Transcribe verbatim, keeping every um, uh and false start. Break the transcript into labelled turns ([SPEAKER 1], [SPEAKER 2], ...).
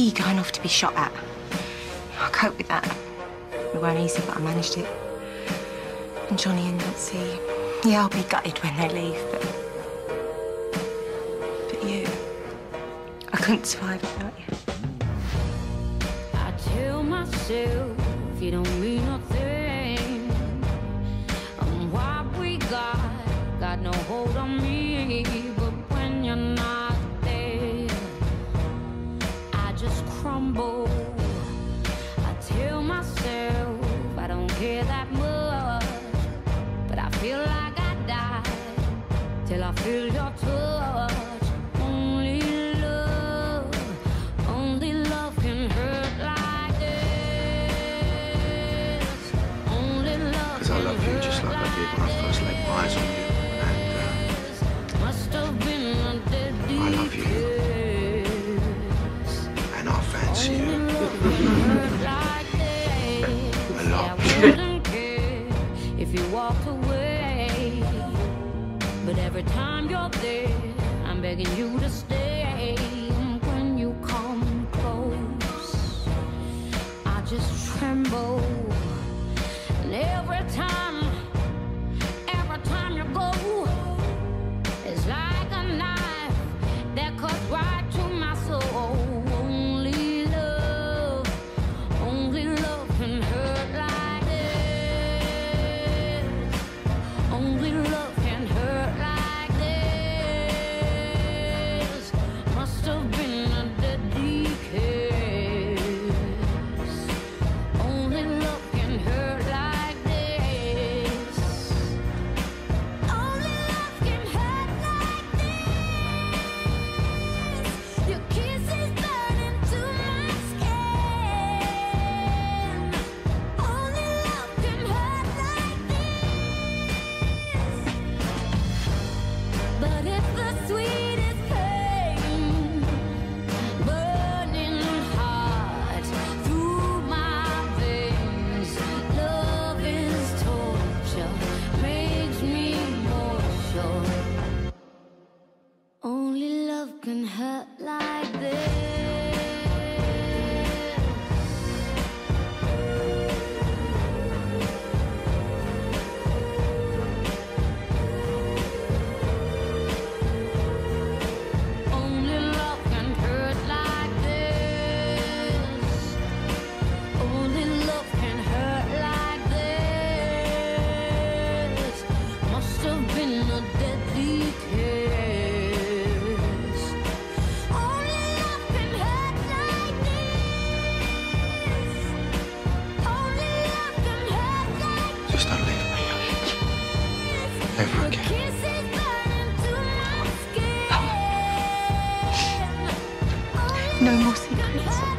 [SPEAKER 1] me going off to be shot at. I cope with that. It weren't easy, but I managed it. And Johnny and Nancy, yeah, I'll be gutted when they leave, but... But you, I couldn't survive without you.
[SPEAKER 2] I tell myself you don't mean nothing. And what we got, got no hold on me. But when you're not there, I just crumble. I tell myself I don't care that much, but I feel like I died till I feel your touch. Only love, only love can hurt like this. Only love.
[SPEAKER 3] Because I love you just like I did when I first laid my eyes on you.
[SPEAKER 2] Must have been a deadly
[SPEAKER 3] I love you.
[SPEAKER 2] kiss.
[SPEAKER 3] And I fancy you.
[SPEAKER 2] Like this.
[SPEAKER 3] A lot.
[SPEAKER 2] I wouldn't care if you walked away, but every time you're there, I'm begging you to stay. When you come close, I just tremble. And every time, every time you go, it's like a knife that cuts right to my soul. Only love, only love can hurt like this. Only love can hurt like this. Must have been a deadly kiss. Only love can hurt like this. Only love can hurt like this. Your kisses burn into my skin. Only love can hurt like this. But it's the sweetest pain, burning hot through my veins. Love is torture, makes me more sure. Only love can hurt like this. Only love can hurt like this. Only love can hurt like this. Must have been a deadly kiss. Only love can hurt like this. Only love can hurt like this.
[SPEAKER 3] Just don't leave me. Never
[SPEAKER 2] Your
[SPEAKER 3] again.
[SPEAKER 2] kisses burn into my skin.
[SPEAKER 1] No more secrets.